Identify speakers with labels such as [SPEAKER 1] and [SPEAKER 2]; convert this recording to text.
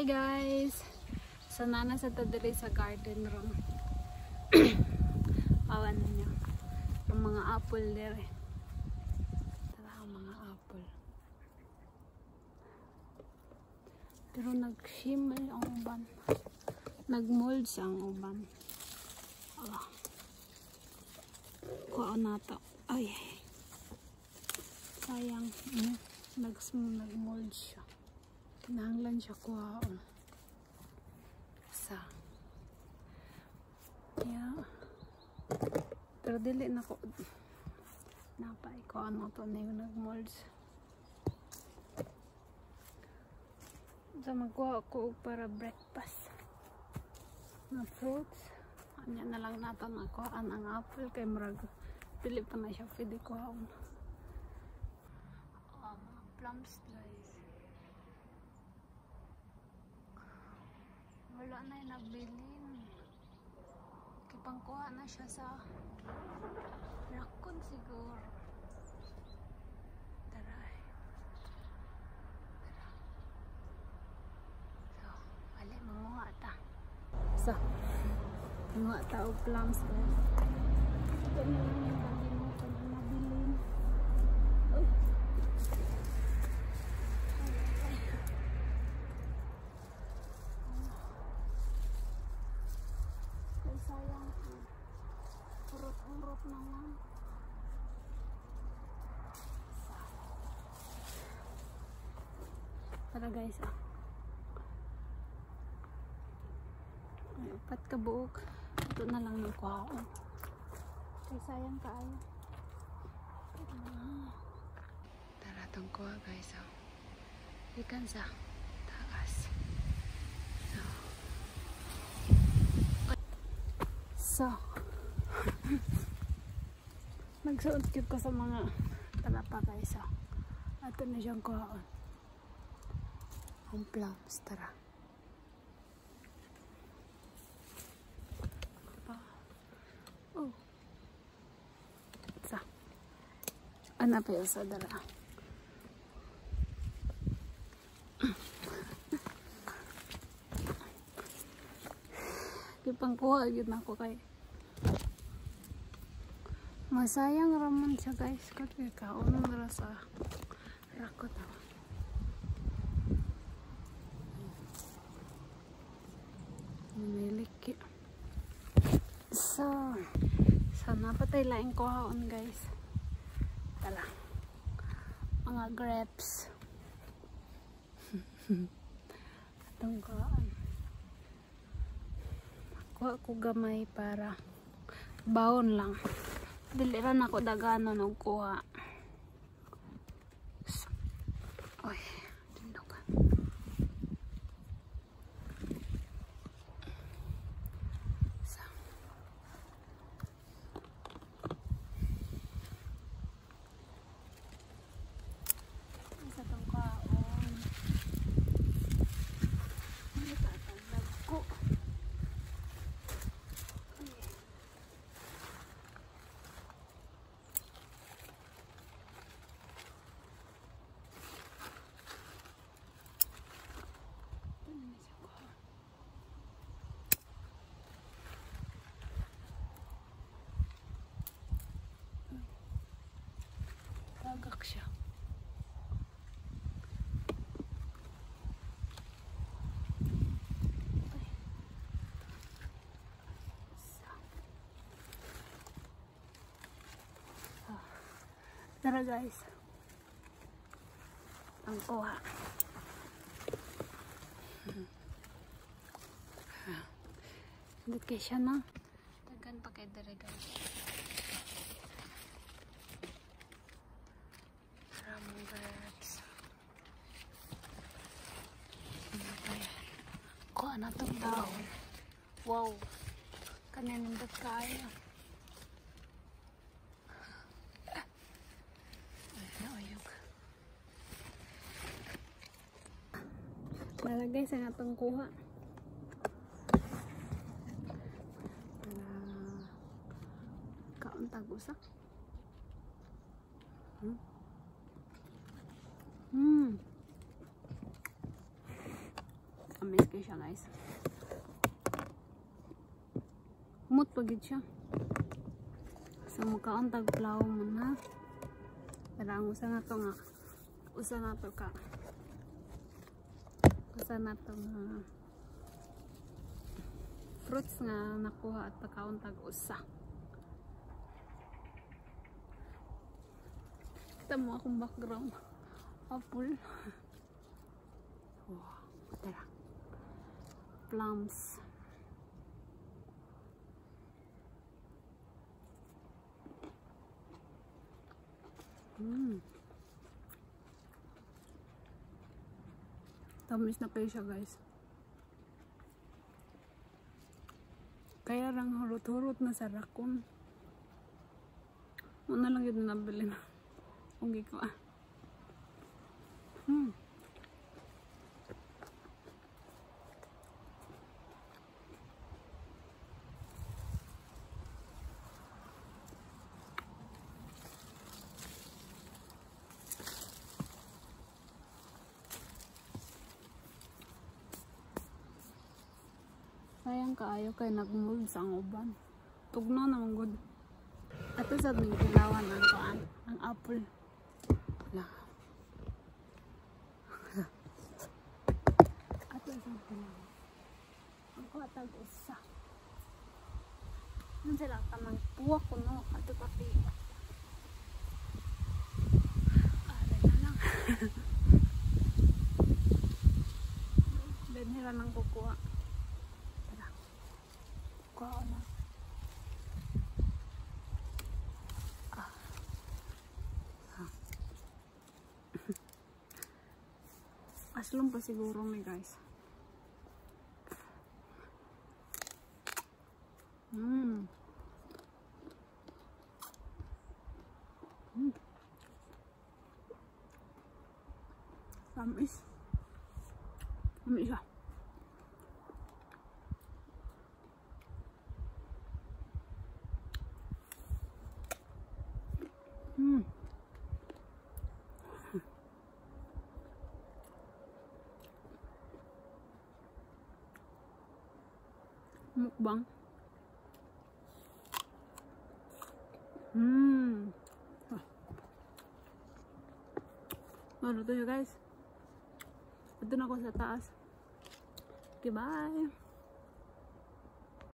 [SPEAKER 1] guys, sanana sa tadiri sa garden room. Awan niyo ang mga apple dire. Tara ang mga apple. Pero nag-shimmer ang uban. Nag-mold ang uban. Kuha na to. Ay. Sayang. Nag-mold siya. Kinahanglan siya kuha. Sa. Yeah. Pero dili na ko. Napay ko ano to na yung nag-molds. So magkuha ako para breakfast. Na fruits. Anya na lang natin nakuhaan ang apple kay murag. Pili pa na siya pwede kuhaan. Plums guys. Wala na yung nabilin. Kipangkuha na siya sa rakon siguro. Tara. So, ali manguha ta. So, manguha ta og plums guys. Ito na lang yung kalimutan na nabilin. Uy. Sayang, urot-urot na lang. Tara guys, ay, upat ka buok. Ito na lang ng kuhaon. Kay sayang kaayo. Tara itong kuha guys. Ikan sa taas. So, nagsuot ko sa mga talapa guys. Ito na siyang kuhaon. Ang plums, tara. Oh. Sa. Ano pa yung sa dara? Pangkuha yun ako kay masayang raman siya guys kasi kaon na sa rakot niliki. So sana patay laing kuhaon guys. Tala mga grapes. Atong kuhaan. Kuha ko gamay para baon lang. Dili ran ako daganon og kuha. Oy, tindukan. So. Isa tong kaon. Ano tatagdag ko? Tagak siya. Tara guys. Ang kuha. Dito siya na. Tagan pa kay dere guys. Ramong grapes. Kuha na itong dahon. Wow. Kaninindot kaya. Nalagay sa atong kuha. Kaon tag-usa. Amis kayo siya guys. Humot pagid siya. So mukhaon tag plaw mo na. Pero ang usa na to nga. Usa na to ka. Usa na to nga. Fruits nga nakuha at pagkaon tag usa. Kita mo akong background. Apple. Wow. Tara. Plums. Tamis na kayo siya guys. Kaya lang hurot-hurot na sa rakon. Muna lang yun nabili na. Ugi ko ah. Sayang kaayo kay nagmold sa ang uban. Tugnaw na mong good. Ato sa ning kilawan ang kuan, ang apple. La. Ato sa kilawan. Ang kuatag usa. Nun sila kamang puwak ko no, ato pati. Ada na lang. Ben hila nang kukuha. Kuha na. Aslong pa siguro ni guys. Tamis. Tamis siya. Mukbang. Ano to yun guys? Ito na ako sa taas. Okay, bye.